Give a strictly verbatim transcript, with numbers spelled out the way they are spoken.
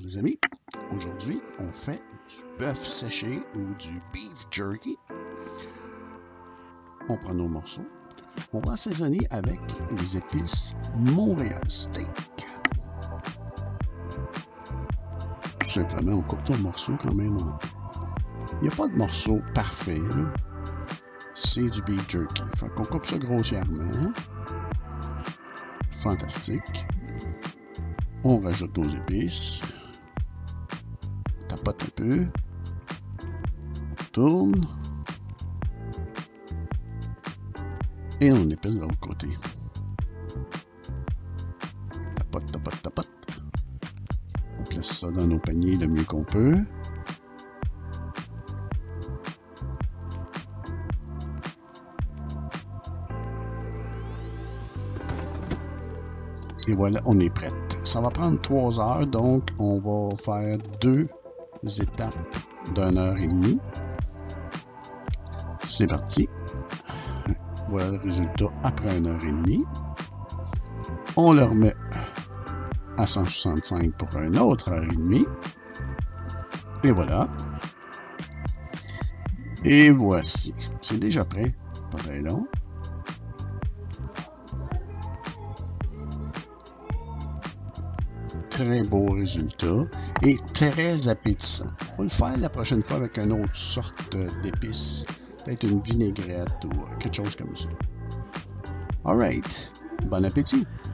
les amis, aujourd'hui on fait du bœuf séché ou du beef jerky. On prend nos morceaux, on va assaisonner avec les épices Montréal Steak. Tout simplement, on coupe nos morceaux quand même. Il n'y a pas de morceau parfait, c'est du beef jerky. Fait qu'on coupe ça grossièrement. Fantastique. On rajoute nos épices. On tapote un peu. On tourne. Et on épaisse de l'autre côté. Tapote, tapote, tapote. On place ça dans nos paniers le mieux qu'on peut. Et voilà, on est prête. Ça va prendre trois heures, donc on va faire deux étapes d'une heure et demie. C'est parti. Voilà le résultat après une heure et demie. On le remet à cent soixante-cinq pour une autre heure et demie. Et voilà. Et voici. C'est déjà prêt. Pas très long. Très beau résultat et très appétissant. On va le faire la prochaine fois avec une autre sorte d'épices, peut-être une vinaigrette ou quelque chose comme ça. Alright, bon appétit!